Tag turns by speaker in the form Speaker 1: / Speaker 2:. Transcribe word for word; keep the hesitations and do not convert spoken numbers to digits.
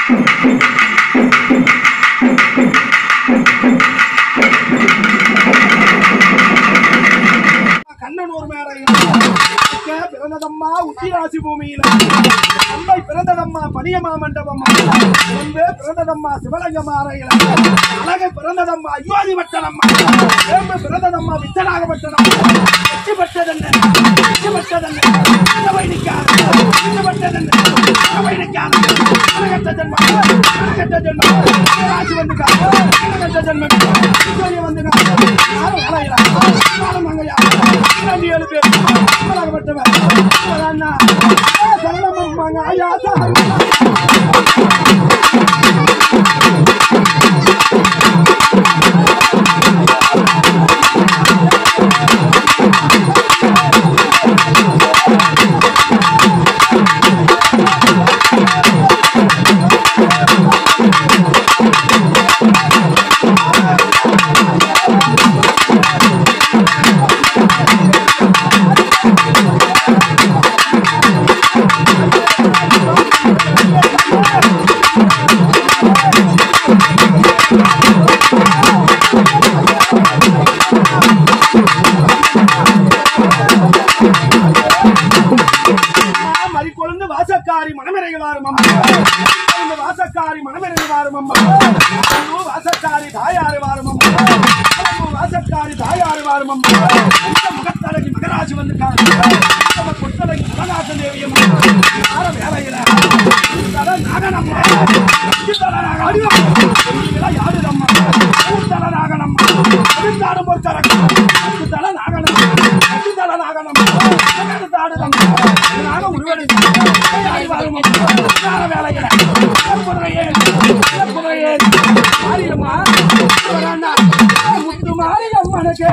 Speaker 1: கண்ணனூர் மேடையில் பிறந்ததம்மா உத்திராசி பூமியில அம்மை பிறந்ததம்மா பனியமா மண்டபம் வந்து பிறந்ததம்மா சிவலிங்க மாறையில அழகை பிறந்ததம்மா அயோதி பட்டணம் வேம்பு பிறந்ததம்மா விச்சனாகப்பட்டணம் வெற்றி பெற்றதென்ன வெற்றி பெற்றதென்ன பெற்றதென்ன அழகற்ற ஜென்மம் அழகற்ற ஜென்மம் ராசி வந்துக்காக அழகற்ற ஜென்மம் வந்துங்க யாரும் அலையில யாரும் அங்கையா இரண்டு ஏழு பேர் அழகப்பட்டவன் சரணம் ஐயா வாசக்காரி மனமிறங்குவாரும் அம்மா வாசக்காரி மனமிறங்குவாரும் அம்மா வாசக்காரி தாயாறு வாரும் அம்மா வாசக்காரி தாயாறு வாரும் அம்மா முகத்தழகி மகராஜ் வந்துட்டார் கொத்தழகி மகராஜ தேவியம் வேலையில நாகனம் யாருதம்மா தல நாகனம் தாடும் ஒரு தரக்கு தல நாகனம் தல நாகனம் தாடுதம் நாக உருவெடுக்க முத்து மாறி அம்மனுக்கு